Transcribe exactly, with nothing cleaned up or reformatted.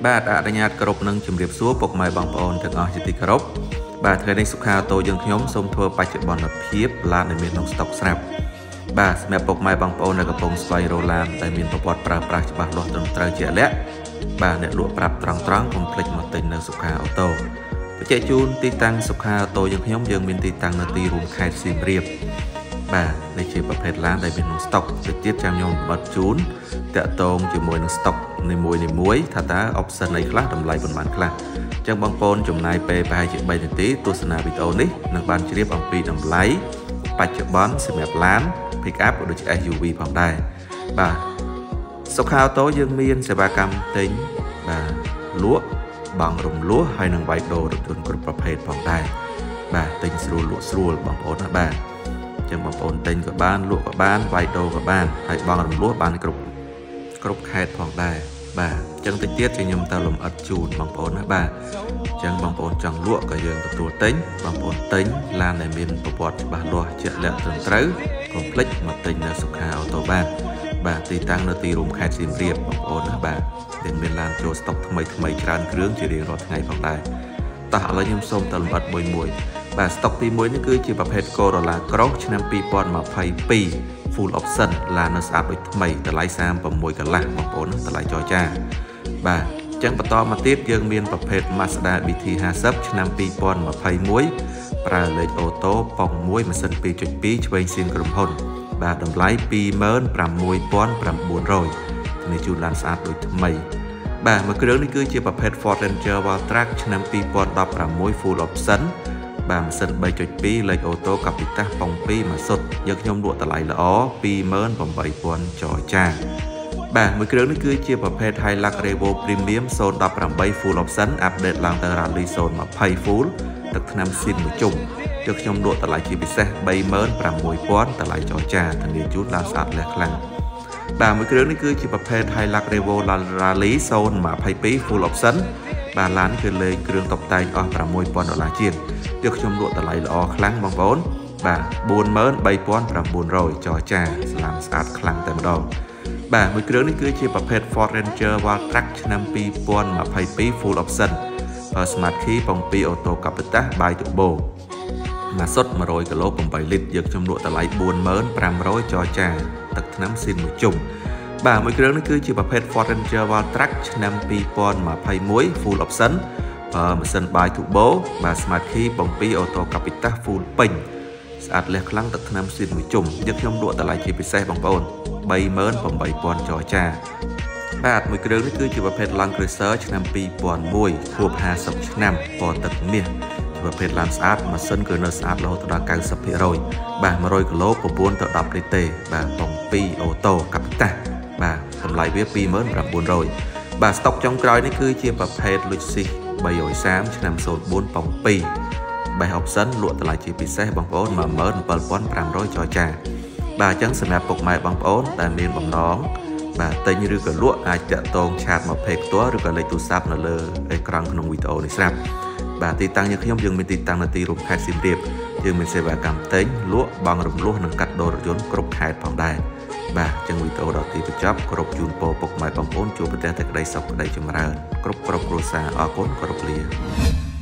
បាទអនុញ្ញាតគោរពនឹងជំរាបសួរពុកម៉ែបងប្អូនទាំងអស់ជាទីគោរពបាទថ្ងៃនេះសុខាអូតូយើងខ្ញុំសូមធ្វើបច្ចុប្បន្នភាពឡានដែលមានក្នុងស្តុកស្រាប់បាទសម្រាប់ពុកម៉ែបងប្អូនដែលកំពុងស្វែងរកឡានដែលមានប្រវត្តិប្រើប្រាស់ច្បាស់លាស់ត្រឹមត្រូវជាក់លាក់បាទអ្នកលក់ប្រាប់ត្រង់ត្រង់កុំភ្លេចមកទិញនៅសុខាអូតូបញ្ជាក់ជូនទីតាំងសុខាអូតូយើងខ្ញុំយើងមានទីតាំងនៅទីរួមខេត្តសៀមរាបបាទនេះជាប្រភេទឡានដែលមានក្នុងស្តុកទៅទៀតចាំខ្ញុំបត់ជូនតាក់ទងជាមួយនឹងស្តុកនីមួយនីមួយថាតើ option អីខ្លះតម្លៃប៉ុន្មានខ្លះអញ្ចឹងបងប្អូនចំណាយពេលប្រហែលជាបីនាទីទស្សនាវីដេអូនេះនឹងបានជ្រាបអំពីតម្លៃបច្ចុប្បន្នសម្រាប់ឡាន pick up ដូចជា ét យូ វី ផងដែរបាទសុខាអូតូយើងមានសេវាកម្មទិញបាទលក់បង់រំលោះហើយនឹងវាយដូររថយន្តគ្រប់ប្រភេទផងដែរបាទទិញស្រួលលក់ស្រួលបងប្អូនណាបាទអញ្ចឹងបងប្អូនទិញក៏បានលក់ក៏បានវាយដូរក៏បានហើយបង់រំលោះបានគ្រប់គ្រប់ខេត្តផងដែរបាទអញ្ចឹងតិចទៀតខ្ញុំទៅលំអិតជូនបងប្អូនណាបាទអញ្ចឹងបងប្អូនចង់លក់ក៏យើងទទួលទិញបងប្អូនទិញឡានដែលមានប្រវត្តិច្បាស់លាស់ជាក់លាក់ត្រឹមត្រូវកុំភ្លេចមកទិញនៅសុខាអូតូបានបាទទីតាំងនៅទីរួមខេត្តសៀមរាបបងប្អូនណាបាទដែលមានឡានចូលស្តុកថ្មីថ្មីច្រើនគ្រឿងជារៀងរាល់ថ្ងៃផងដែរតោះឥឡូវខ្ញុំសូមទៅលំអិតមួយមួយបាទស្តុកទីមួយនេះគឺជាប្រភេទ Corolla Cross ឆ្នាំពីរពាន់ម្ភៃពីរ Full Option ឡាននៅស្អាតដូចថ្មីតម្លៃសាមប្រាំមួយកន្លះបងប្អូនតម្លៃចរចាបាទអញ្ចឹងបន្តមកទៀតយើងមានប្រភេទ Mazda ប៊ី ធី ហាសិប ឆ្នាំពីរពាន់ម្ភៃមួយ ប្រើលេខអូតូប៉ុងមួយម៉ាស៊ីន ពីរចុចពីរ ឆ្វេងសៀនក្រុមហ៊ុនបាទតម្លៃពីរម៉ឺនប្រាំមួយពាន់ប្រាំបួនរយនេះជូនឡានស្អាតដូចថ្មីបាទមួយគ្រឿងនេះគឺជាប្រភេទ Ford Ranger Wildtrak ឆ្នាំពីរពាន់ដប់ប្រាំមួយ Full Option បាទម៉ាស៊ីន បីចុចពីរ លេខអូតូកាពីតាសប៉ុងពីរម៉ាសុតយកខ្ញុំលក់តម្លៃល្អពីរម៉ឺនប្រាំបីពាន់ចរចាបាទមួយគ្រឿងនេះគឺជាប្រភេទ Hilux Revo Premium ศูนย์ដប់ប្រាំបី Full Option អាប់ដេតឡើងទៅ Rally ศูนย์ยี่สิบ Full ទឹកថ្នាំស៊ីនមួយជុំយកខ្ញុំលក់តម្លៃជាពិសេសបីម៉ឺនប្រាំមួយពាន់តម្លៃចរចាធានាជូនឡានស្អាតលះខ្លាំងបាទមួយគ្រឿងនេះគឺជាប្រភេទ Hilux Revo Rally ศูนย์ยี่สิบពីរ Full Option បាទឡានគឺលេខគ្រឿងតុបតែងអស់ប្រាំមួយពាន់ដុល្លារជាងយកខ្ញុំលក់តម្លៃល្អខ្លាំងបងប្អូនបាទបួនម៉ឺនបីពាន់ប្រាំបួនរយចរចាឡានស្អាតខ្លាំងតែម្ដងបាទមួយគ្រឿងនេះគឺជាប្រភេទ Ford Ranger Wildtrak ឆ្នាំពីរពាន់ម្ភៃពីរ Full Option Smart Key ប៉ុងពីរអូតូកាពីតាសបាយទូបូម៉ាសុតមួយរយគីឡូប្រាំបីលីត្រយកខ្ញុំលក់តម្លៃបួនម៉ឺនប្រាំរយចរចាទឹកថ្នាំស៊ីនមួយជុំបាទមួយគ្រឿងនេះគឺជាប្រភេទ Ford Ranger Wildtrak ឆ្នាំពីរពាន់ម្ភៃមួយ Full Option ប្រើម៉ាស៊ីនបាយទូបូបាទ Smart Key ប៉ុងពីរអូតូកាពីតាស Full ពេញស្អាតលះខ្លាំងទឹកថ្នាំស៊ីនមួយជុំយកខ្ញុំលក់តម្លៃជាពិសេសបងប្អូនបីម៉ឺនប្រាំបីពាន់ចរចាបាទមួយគ្រឿងនេះគឺជាប្រភេទ Land Cruiser ឆ្នាំពីរពាន់មួយខួបហាសិបឆ្នាំពណ៌ទឹកមាសជាប្រភេទឡានស្អាតម៉ាស៊ីនគឺនៅស្អាតរហូតដល់ កៅសិបភាគរយ បាទមួយរយគីឡូប្រព័ន្ធទៅដប់លីត្រទេបាទប៉ុងពីរអូតូកាពីតាសបាទតម្លៃវាពីរម៉ឺនប្រាំបួនរយបាទស្តុកចុងក្រោយនេះគឺជាប្រភេទ Lexus បីរយសាមឆ្នាំศูนย์បួនប៉ុងពីរ Best Option លក់តម្លៃជាពិសេសបងប្អូន មួយម៉ឺនbảyពាន់ប្រាំរយចរចាបាទអញ្ចឹងសម្រាប់ពុកម៉ែបងប្អូនដែលមានបំណងបាទទិញឬក៏លក់អាចតាក់ទងឆាតមកเพจផ្ទាល់ឬក៏លេខទូរស័ព្ទនៅលើអេក្រង់ក្នុងវីដេអូនេះស្រាប់បាទទីតាំងយើងខ្ញុំយើងមានទីតាំងនៅទីរួមខេត្តសៀមរាបយើងមានសេវាកម្មទិញលក់បង់រំលោះនិងកាត់ដូររថយន្តគ្រប់ខេត្តផងដែរបាទអញ្ចឹងវីដេអូដល់ទីបញ្ចប់គ្រប់ជូនពរពុកម៉ែបងប្អូនជួបប្រទះតែក្តីសុខក្តីចម្រើនគ្រប់គ្រប់គ្រួសារអរគុណគោរពលា